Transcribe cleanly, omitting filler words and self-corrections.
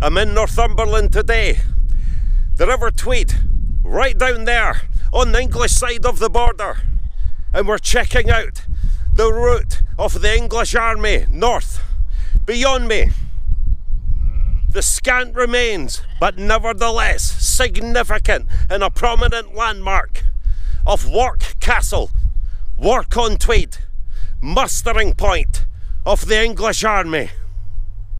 I'm in Northumberland today. The River Tweed, right down there on the English side of the border. And we're checking out the route of the English army north. Beyond me, the scant remains, but nevertheless significant and a prominent landmark of Wark Castle, Wark on Tweed, mustering point of the English army.